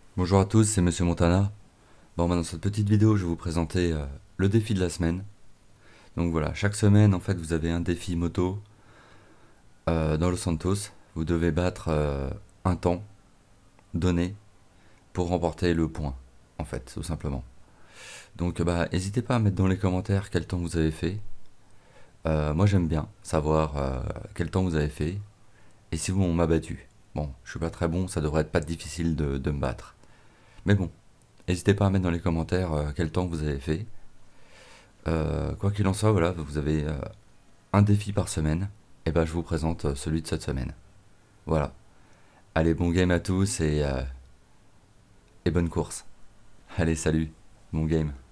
Bonjour à tous, c'est Monsieur Montana. Bon, dans cette petite vidéo, je vais vous présenter le défi de la semaine. Donc voilà, chaque semaine, en fait, vous avez un défi moto dans Los Santos. Vous devez battre un temps donné pour remporter le point, en fait, tout simplement. Donc, n'hésitez pas à mettre dans les commentaires quel temps vous avez fait. Moi, j'aime bien savoir quel temps vous avez fait et si vous on m'a battu. Bon, je suis pas très bon, ça devrait être pas difficile de me battre. Mais bon, n'hésitez pas à mettre dans les commentaires quel temps vous avez fait. Quoi qu'il en soit, voilà, vous avez un défi par semaine. Et ben, je vous présente celui de cette semaine. Voilà. Allez, bon game à tous et bonne course. Allez, salut. Bon game.